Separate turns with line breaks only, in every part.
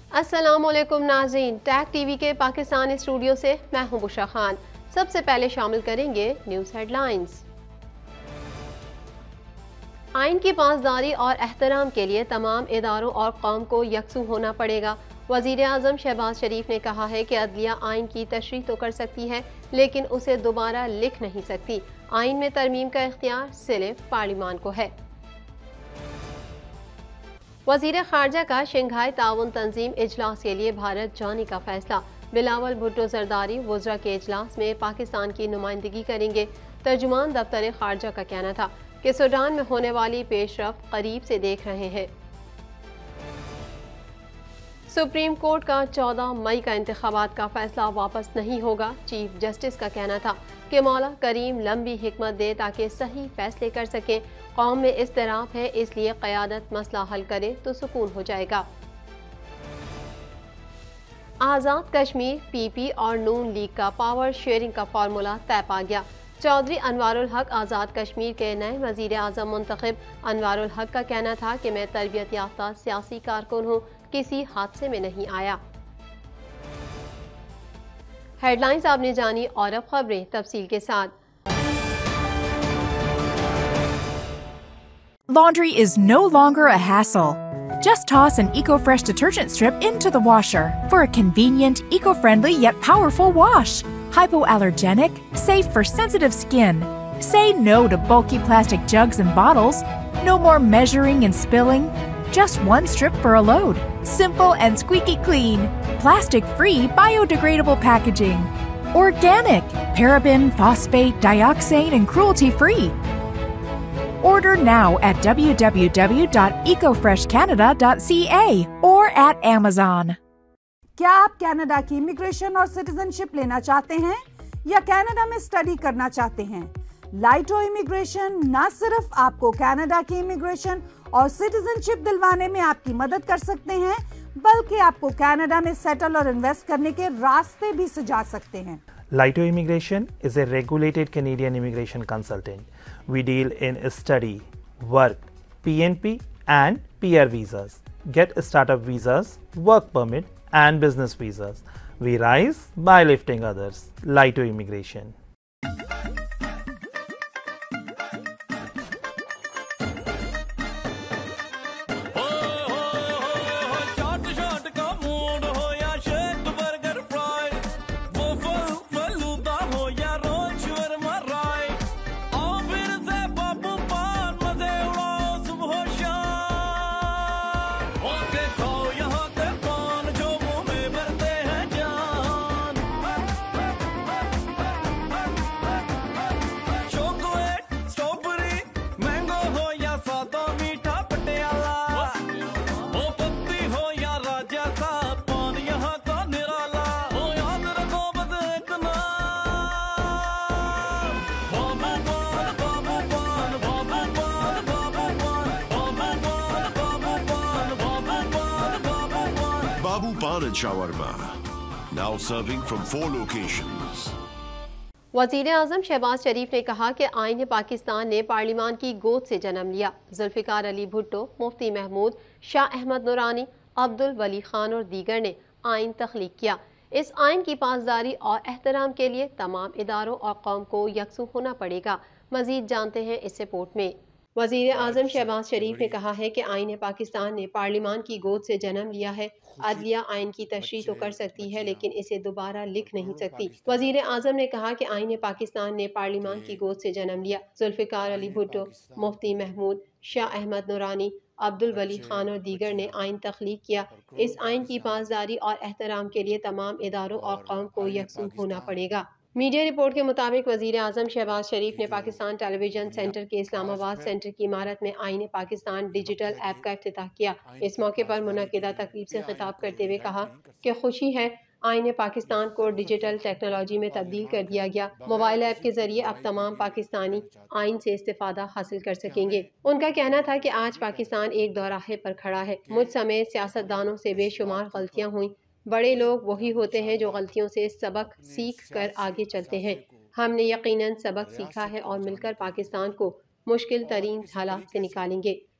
अस्सलामुअलैकुम नाज़रीन, tag TV के पाकिस्तान स्टूडियो से मैं हूं बुशरा खान। सबसे पहले शामिल करेंगे न्यूज़ हेडलाइंस। आइन की पासदारी और एहतराम के लिए तमाम इदारों और कौम को यकसू होना पड़ेगा। वज़ीर आज़म शहबाज शरीफ ने कहा है कि अदलिया आइन की तशरीह तो कर सकती है लेकिन उसे दोबारा लिख नहीं सकती। आइन में तरमीम का इख्तियार सिर्फ पार्लिमान को है। वज़ीर ख़ारजा का शंघाई ताउन तंजीम इजलास के लिए भारत जाने का फैसला। बिलावल भुट्टो जरदारी वज़रा के इजलास में पाकिस्तान की नुमाइंदगी करेंगे। तर्जुमान दफ्तर ख़ारजा का कहना था कि सूडान में होने वाली पेशरफ्त करीब से देख रहे हैं। सुप्रीम कोर्ट का 14 मई का इंतखाबात का फैसला वापस नहीं होगा। चीफ जस्टिस का कहना था कि मौला करीम लंबी हिकमत दे ताकि सही फैसले कर सकें। कौम में इज़्तिराब है, इसलिए क़यादत मसला हल करे तो सुकून हो जाएगा। आज़ाद कश्मीर पीपी और नून लीग का पावर शेयरिंग का फार्मूला तय पा गया। चौधरी अनवारुल हक आज़ाद कश्मीर के नए वज़ीर आज़म मुंतखब। अनवारुल हक का कहना था कि मैं तरबियत याफ्ता सियासी कारकुन हूँ, किसी हादसे में नहीं आया। हेडलाइंस आपने जानी और अब खबरें तफसील के साथ।
Laundry is no longer a hassle. Just toss an EcoFresh detergent strip into the washer for a convenient, eco-friendly yet powerful wash. Hypoallergenic, safe for sensitive skin. Say no to bulky plastic jugs and bottles. No more measuring and spilling. Just one strip for a load. Simple and squeaky clean. Plastic-free, biodegradable packaging. Organic, paraben, phosphate, dioxane, and cruelty-free. Order now at www.ecofreshcanada.ca or at Amazon.
क्या आप Canada की immigration और citizenship लेना चाहते हैं या Canada में study करना चाहते हैं? लाइटो इमिग्रेशन न सिर्फ आपको कनाडा की इमिग्रेशन और सिटीजनशिप दिलवाने में आपकी मदद कर सकते हैं, बल्कि आपको कनाडा में सेटल और इन्वेस्ट करने के रास्ते भी सुझा सकते हैं।
Laito Immigration is a regulated Canadian immigration consultant. We deal in study, work, PNP and PR visas. Get startup visas, work permit and business visas. We rise by lifting others. Laito Immigration.
Babu Pan and Shawarma, now serving from 4 locations.
वज़ीर आज़म शहबाज शरीफ ने कहा कि आईन पाकिस्तान ने parliament की गोद से जन्म लिया। जुल्फ़िकार अली भुट्टो, मुफ्ती महमूद, शाह अहमद नूरानी, अब्दुल वली खान और दीगर ने आइन तख्लीक किया। इस आइन की पासदारी और एहतराम के लिए तमाम इदारों और कौम को यकसू होना पड़ेगा। मज़ीद जानते हैं इस रिपोर्ट में। वज़ीर आज़म शहबाज शरीफ ने कहा है कि आइन पाकिस्तान ने पार्लिमान की गोद से जन्म लिया है। अदलिया आइन की तशरीह तो कर सकती है लेकिन इसे दोबारा लिख नहीं सकती। वज़ीर आज़म ने कहा कि आइन पाकिस्तान ने पार्लिमान की गोद से जन्म लिया। जुल्फ़िकार अली भुट्टो, मुफ्ती महमूद, शाह अहमद नूरानी, अब्दुल वली खान और दीगर ने आइन तख्लीक किया। इस आइन की पासदारी और एहतराम के लिए तमाम इदारों और कौम को यकसू होना पड़ेगा। मीडिया रिपोर्ट के मुताबिक वज़ीर आज़म शहबाज शरीफ ने पाकिस्तान टेलीविजन सेंटर के इस्लामाबाद सेंटर की इमारत में आईन पाकिस्तान डिजिटल ऐप का इफ्तिताह किया। इस मौके पर मुनक्किदा तकरीब से खिताब करते हुए कहा कि खुशी है आईन पाकिस्तान को डिजिटल टेक्नोलॉजी में तब्दील कर दिया गया। मोबाइल ऐप के जरिए अब तमाम पाकिस्तानी आइन से इस्तिफादा हासिल कर सकेंगे। उनका कहना था कि आज पाकिस्तान एक दौराहे पर खड़ा है। मुझ समेत सियासतदानों से बेशुमार गलतियाँ हुई। बड़े लोग वही होते हैं जो गलतियों से सबक सीख कर आगे चलते हैं। हमने यकीनन सबक सीखा है और मिलकर पाकिस्तान को मुश्किल तरीन हालात से निकालेंगे।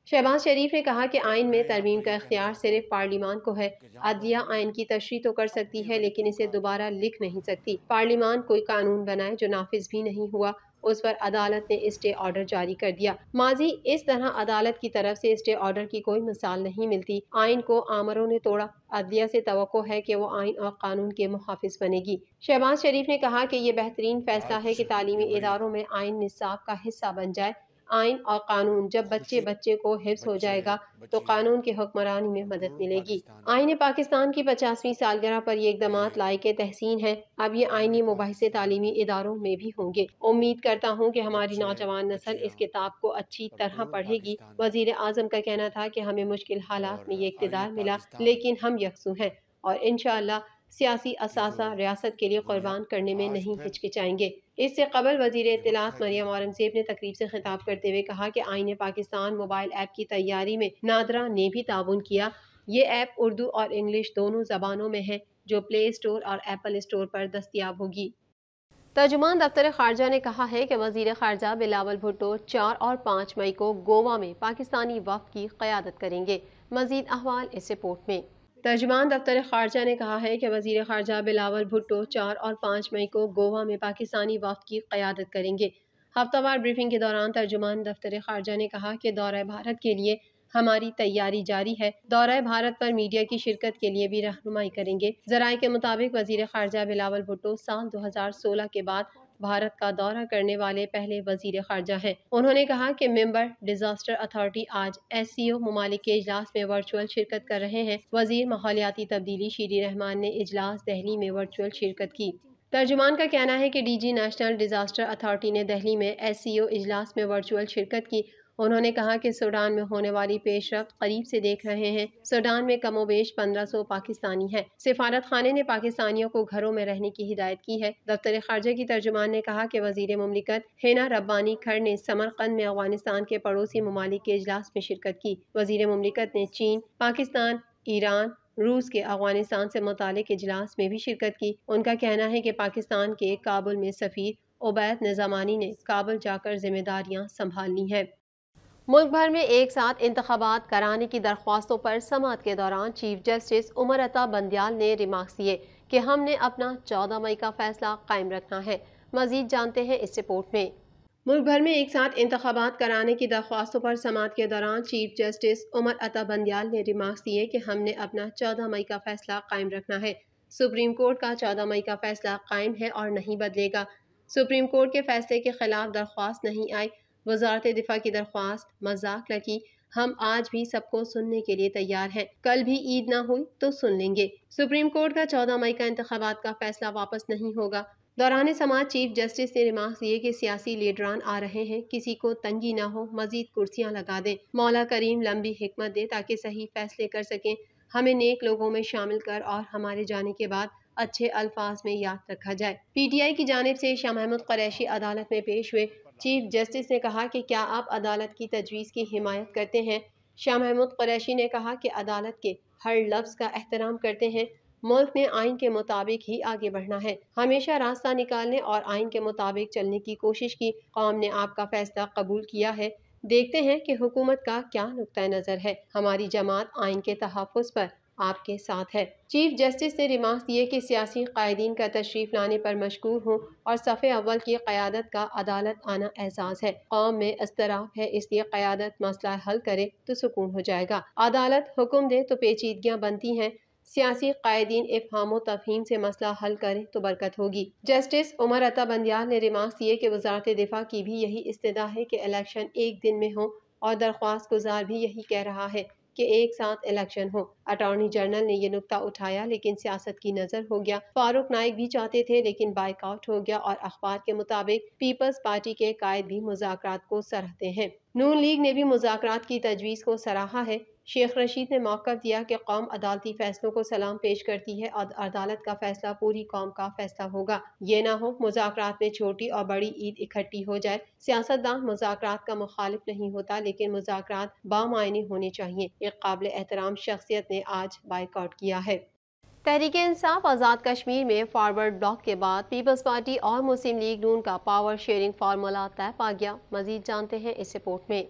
शहबाज शरीफ ने कहा कि आइन में तरमीम का इख्तियार सिर्फ पार्लियामान को है। अदलिया आइन की तशरीह तो कर सकती है लेकिन इसे दोबारा लिख नहीं सकती। पार्लियामान कोई कानून बनाए जो नाफिज भी नहीं हुआ, उस पर अदालत ने स्टे ऑर्डर जारी कर दिया। माजी इस तरह अदालत की तरफ से स्टे ऑर्डर की कोई मिसाल नहीं मिलती। आइन को आमरों ने तोड़ा, अदलिया से तवक्को है कि वो आइन और कानून के मुहाफिज बनेगी। शहबाज शरीफ ने कहा कि ये बेहतरीन फैसला है कि तालीमी इदारों में आइन निसाब का हिस्सा बन जाए। आइन और कानून जब बच्चे को हिफ्ज हो जाएगा तो कानून की हुक्मरानी में मदद मिलेगी। आइन पाकिस्तान की 50वीं सालगिरह पर ये इक़दामात लायके तहसीन है। अब ये आइनी मुबाहिसे तालीमी इदारों में भी होंगे। उम्मीद करता हूँ कि हमारी नौजवान नस्ल इस किताब को अच्छी तरह पढ़ेगी। वज़ीर आज़म का कहना था कि हमें मुश्किल हालात में ये इक़्तिदार मिला लेकिन हम यकसू हैं और इंशाअल्लाह सियासी असासा रियासत के लिए कुर्बान करने में नहीं हिचकिचाएंगे। इससे कबल वज़ीर इत्तलात मरियम औरंगज़ेब ने तकरीब से खिताब करते हुए कहा कि आईने पाकिस्तान मोबाइल ऐप की तैयारी में नादरा ने भी ताउन किया। ये ऐप उर्दू और इंग्लिश दोनों ज़बानों में है जो प्ले स्टोर और एप्पल स्टोर पर दस्तयाब होगी। तर्जुमान दफ्तर खारजा ने कहा है कि वज़ीर खारजा बिलावल भुट्टो 4 और 5 मई को गोवा में पाकिस्तानी वफ़द की क़यादत करेंगे। मज़ीद अहवाल इस रिपोर्ट में। तर्जुमान दफ्तर खारजा ने कहा है कि वज़ीर खारजा बिलावल भुट्टो 4 और 5 मई को गोवा में पाकिस्तानी वफ़द की क़यादत करेंगे। हफ्तावार ब्रीफिंग के दौरान तर्जुमान दफ्तर खारजा ने कहा कि दौरा भारत के लिए हमारी तैयारी जारी है। दौरा भारत पर मीडिया की शिरकत के लिए भी रहनुमाई करेंगे। ज़राए के मुताबिक वज़ीर खारजा बिलावल भुट्टो साल 2016 के बाद भारत का दौरा करने वाले पहले वज़ीर खारजा हैं। उन्होंने कहा कि मेंबर डिजास्टर अथॉरिटी आज SCO ममालिक के इजलास में वर्चुअल शिरकत कर रहे हैं। वज़ीर माहौलियाती तब्दीली शीरी रहमान ने इजलास दहली में वर्चुअल शिरकत की। तर्जुमान का कहना है कि DG नेशनल डिजास्टर अथॉरिटी ने दिल्ली में SCO इजलास में वर्चुअल शिरकत की। उन्होंने कहा कि सूडान में होने वाली पेशरफ्त करीब से देख रहे हैं। सूडान में कमोबेश 1500 पाकिस्तानी हैं। सिफारत खाने ने पाकिस्तानियों को घरों में रहने की हिदायत की है। दफ्तर खारजा की तर्जुमान ने कहा कि वज़ीर मुमलिकत हिना रब्बानी खर ने समरकंद में अफगानिस्तान के पड़ोसी ममालिक के इजलास में शिरकत की। वज़ीर मुमलिकत ने चीन, पाकिस्तान, ईरान, रूस के अफगानिस्तान से मुतालिक इजलास में भी शिरकत की। उनका कहना है कि पाकिस्तान के काबुल में सफ़ीर उबैद निज़ामानी ने काबुल जाकर जिम्मेदारियां संभालनी है। मुल्क भर में एक साथ इंतखाबात कराने की दरख्वास्तों पर समाअत के दौरान चीफ जस्टिस उमर अता बंदियाल ने रिमार्क्स दिए कि हमने अपना 14 मई का फैसला कायम रखना है। मजीद जानते हैं इस रिपोर्ट में। मुल्क भर में एक साथ इंतखाबात कराने की दरख्वास्तों पर समाअत के दौरान चीफ जस्टिस उमर अता बंदियाल ने रिमार्क्स दिए कि हमने अपना 14 मई का फैसला कायम रखना है। सुप्रीम कोर्ट का 14 मई का फैसला कायम है और नहीं बदलेगा। सुप्रीम कोर्ट के फैसले के खिलाफ दरख्वास्त नहीं आई। वजारत दिफा की दरख्वास्त मजाक लगी। हम आज भी सबको सुनने के लिए तैयार हैं। कल भी ईद ना हुई तो सुन लेंगे। सुप्रीम कोर्ट का 14 मई का इंतखाबात का फैसला वापस नहीं होगा। दौरान समाज चीफ जस्टिस ने रिमार्क्स दिए कि सियासी लीडरान आ रहे हैं, किसी को तंगी ना हो, मजीद कुर्सियां लगा दें। मौला करीम लंबी हिकमत दे ताकि सही फैसले कर सकें। हमें नेक लोगों में शामिल कर और हमारे जाने के बाद अच्छे अल्फाज में याद रखा जाए। PTI की जानिब से शाह महमूद कुरैशी अदालत में पेश हुए। चीफ जस्टिस ने कहा कि क्या आप अदालत की तजवीज़ की हिमायत करते हैं? शाह महमूद कुरैशी ने कहा कि अदालत के हर लफ्ज़ का एहतराम करते हैं। मुल्क ने आइन के मुताबिक ही आगे बढ़ना है। हमेशा रास्ता निकालने और आइन के मुताबिक चलने की कोशिश की। कौम ने आपका फैसला कबूल किया है। देखते हैं कि हुकूमत का क्या नुक्ता नज़र है। हमारी जमात आइन के तहफ़्फ़ुज़ पर आपके साथ है। चीफ जस्टिस ने रिमार्क्स दिए कि सियासी कायदीन का तशरीफ लाने पर मशकूर हूँ और सफ़े अव्वल की क़यादत का अदालत आना एहसास है। कौम में इस्तराब है, इसलिए क़यादत मसला हल करे तो सुकून हो जाएगा। अदालत हुक्म दे तो पेचीदगियाँ बनती हैं। सियासी कायदीन इफ़हाम व तफ़हीम से मसला हल करे तो बरकत होगी। जस्टिस उमर अता बंदियाल ने रिमार्क्स दिए कि वज़ारत दिफा की भी यही इस्तिदा है कि इलेक्शन एक दिन में हो और दरख्वास्त गुजार भी यही कह रहा है कि एक साथ इलेक्शन हो। अटॉर्नी जनरल ने यह नुक्ता उठाया लेकिन सियासत की नजर हो गया। फारूक नाइक भी चाहते थे लेकिन बाइकआउट हो गया और अखबार के मुताबिक पीपल्स पार्टी के कायद भी मुज़ाकरात को सराहते हैं। नून लीग ने भी मुज़ाकरात की तजवीज़ को सराहा है। शेख रशीद ने मौक़िफ़ दिया कि कौम अदालती फैसलों को सलाम पेश करती है और अदालत का फैसला पूरी कौम का फैसला होगा। ये ना हो मुज़ाकरात में छोटी और बड़ी ईद इकट्ठी हो जाए। सियासतदान मुज़ाकरात का मुखालिफ नहीं होता लेकिन मुज़ाकरात बामायने होने चाहिए। एक काबिल एहतराम शख्सियत ने आज बाइकआउट किया है। तहरीक इंसाफ आज़ाद कश्मीर में फॉरवर्ड ब्लॉक के बाद पीपल्स पार्टी और मुस्लिम लीग नून का पावर शेयरिंग फार्मूला तय पा गया। मजीद जानते हैं इस रिपोर्ट में।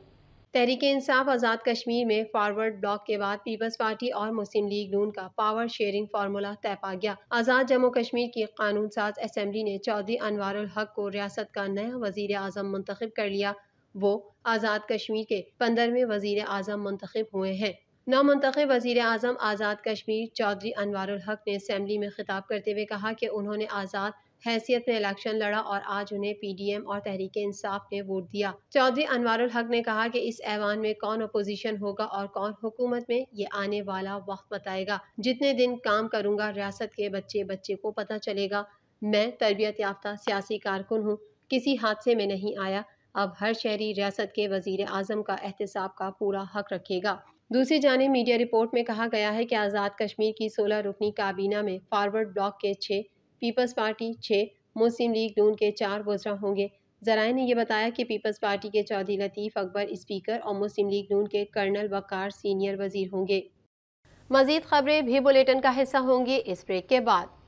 तहरीक इंसाफ आज़ाद कश्मीर में फॉरवर्ड ब्लॉक के बाद पीपल्स पार्टी और मुस्लिम लीग नून का पावर शेयरिंग फार्मूला तय पा गया। आज़ाद जम्मू कश्मीर की कानून साज असम्बली ने चौधरी अनवारुल हक को रियासत का नया वजीर आज़म मुंतखब कर लिया। वो आज़ाद कश्मीर के 15वें वजीर आज़म मुंतखब हुए हैं। नामुंतखब वजीर आज़म आज़ाद कश्मीर चौधरी अनवारुल हक ने असम्बली में खिताब करते हुए कहा कि उन्होंने आज़ाद हैसियत में इलेक्शन लड़ा और आज उन्हें PDM और तहरीक इंसाफ ने वोट दिया। चौधरी अनवारुल हक ने कहा कि इस ऐवान में कौन अपोजिशन होगा और कौन हुकूमत में, ये आने वाला वक्त बताएगा। जितने दिन काम करूंगा रियासत के बच्चे बच्चे को पता चलेगा। मैं तरबियत याफ्ता सियासी कारकुन हूँ, किसी हादसे में नहीं आया। अब हर शहरी रियासत के वजीर आज़म का एहतसाब का पूरा हक रखेगा। दूसरी जानिब मीडिया रिपोर्ट में कहा गया है कि आज़ाद कश्मीर की 16 रुकनी काबीना में फॉरवर्ड ब्लॉक के 6, people's party 6, Muslim league Noon के 4 वज़रा होंगे। ज़राए ने यह बताया कि पीपल्स पार्टी के चौधरी लतीफ़ अकबर स्पीकर और मुस्लिम लीग नून के कर्नल वकार सीनियर वजीर होंगे। मज़ीद खबरें भी बुलेटिन का हिस्सा होंगी इस ब्रेक के बाद।